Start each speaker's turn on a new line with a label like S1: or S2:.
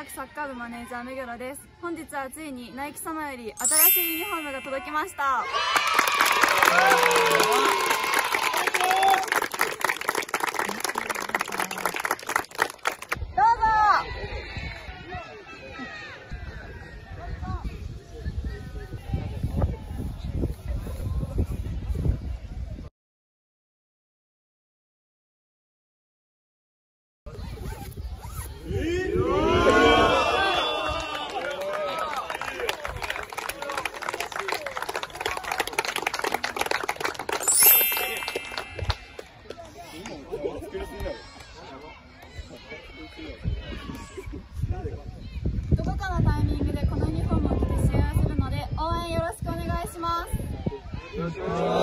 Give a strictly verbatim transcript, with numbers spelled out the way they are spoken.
S1: 学サッカー部マネージャー目黒です。本日はついにナイキ様より新しいユニフォームが届きました。どこかのタイミングでこのユニフォームを着て試合をするので応援よろしくお願いします。